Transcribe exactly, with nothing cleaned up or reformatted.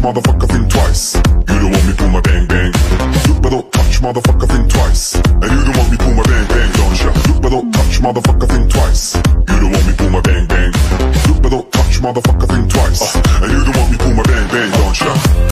motherfucker, think twice. You don't want me pull my bang bang. Look but don't touch, motherfucker, think twice. And you don't want me pull my bang bang, don't ya? Look but don't touch, motherfucker, think twice. You don't want me pull my bang bang. Look but don't touch, motherfucker.